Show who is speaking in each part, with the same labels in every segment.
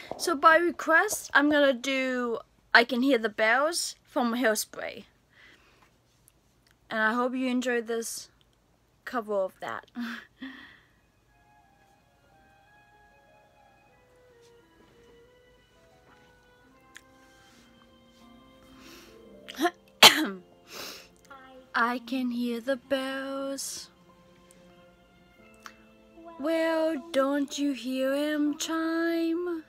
Speaker 1: So by request, I'm gonna do I Can Hear the Bells from Hairspray. And I hope you enjoyed this cover of that. I can hear the bells. Well, don't you hear him chime?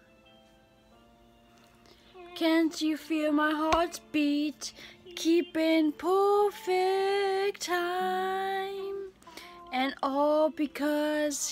Speaker 1: Can't you feel my heart beat, keeping perfect time? And all because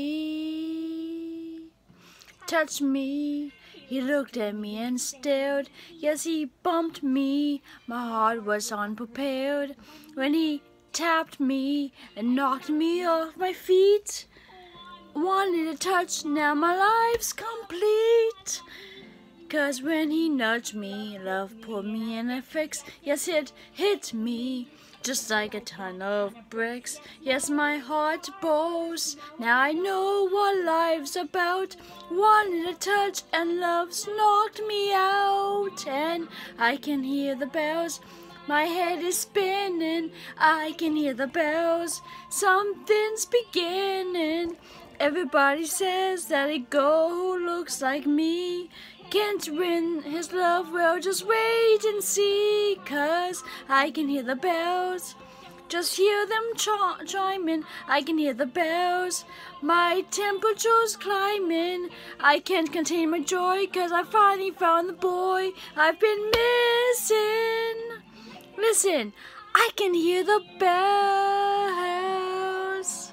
Speaker 1: he touched me. He looked at me and stared. Yes, he bumped me. My heart was unprepared when he tapped me and knocked me off my feet. Wanted a touch, now my life's complete. 'Cause when he nudged me, love put me in a fix. Yes, it hit me just like a ton of bricks. Yes, my heart bows. Now I know what life's about. Wanted a touch and love's knocked me out. And I can hear the bells. My head is spinning. I can hear the bells. Something's beginning. Everybody says that a girl who looks like me can't win his love. Well, just wait and see, 'cause I can hear the bells. Just hear them chiming. I can hear the bells. My temperature's climbing. I can't contain my joy, 'cause I finally found the boy I've been missing. Listen, I can hear the bells.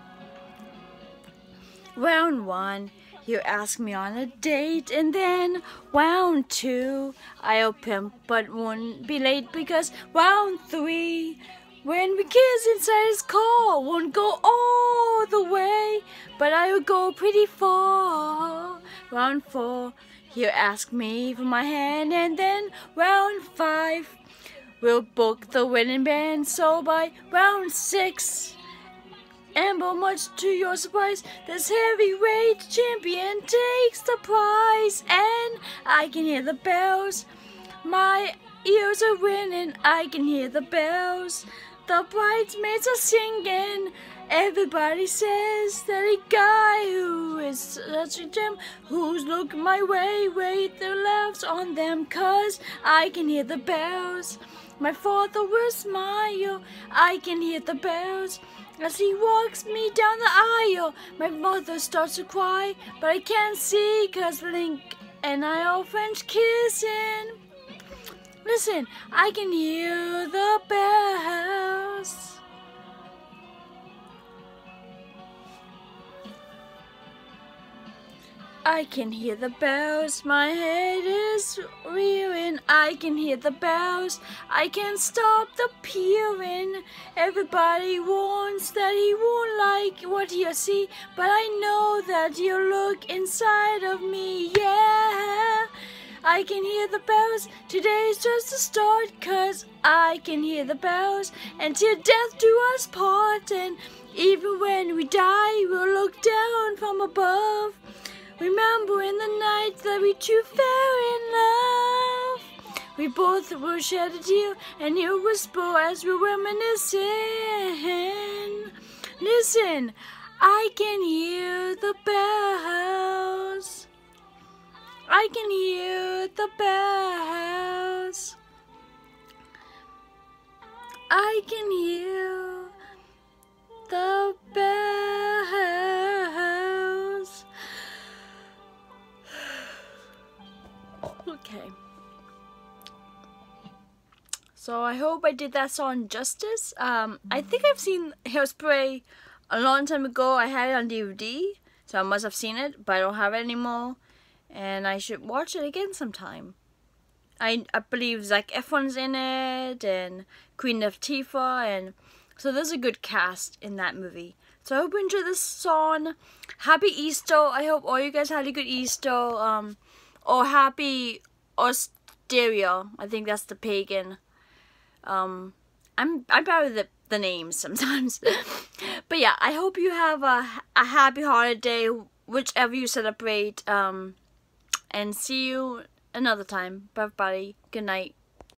Speaker 1: Round 1, you ask me on a date, and then round 2, I'll pimp but won't be late, because round 3, when we kiss inside his car, won't go all the way, but I'll go pretty far. Round 4, you ask me for my hand, and then round 5, we'll book the wedding band. So by round 6, and but much to your surprise, this heavyweight champion takes the prize. And I can hear the bells. My ears are ringing. I can hear the bells. The bridesmaids are singing. Everybody says that a guy who is such a gem, who's looking my way, wait their laughs on them, 'cause I can hear the bells. My father will smile. I can hear the bells. As he walks me down the aisle, my mother starts to cry, but I can't see 'cause Link and I are French kissing. Listen, I can hear the bells. I can hear the bells, my head is rearing. I can hear the bells, I can't stop the peering. Everybody warns that he won't like what he'll see, but I know that you'll look inside of me, yeah. I can hear the bells, today's just the start, 'cause I can hear the bells, and till death do us part. And even when we die, we'll look down from above, remembering the night that we two fell in love. We both will shed a tear, and he'll whisper as we're reminiscing. Listen, I can hear the bells. I can hear the bells. I can hear the bells. Okay. So I hope I did that song justice. I think I've seen Hairspray a long time ago. I had it on DVD, so I must have seen it, but I don't have it anymore. And I should watch it again sometime. I believe Zac Efron's in it, and Queen Latifah, and so there's a good cast in that movie. So I hope you enjoyed this song. Happy Easter. I hope all you guys had a good Easter. Or happy Osteria. I think that's the pagan. I'm bad with the names sometimes. But yeah, I hope you have a happy holiday, whichever you celebrate. and see you another time. Bye bye. Good night.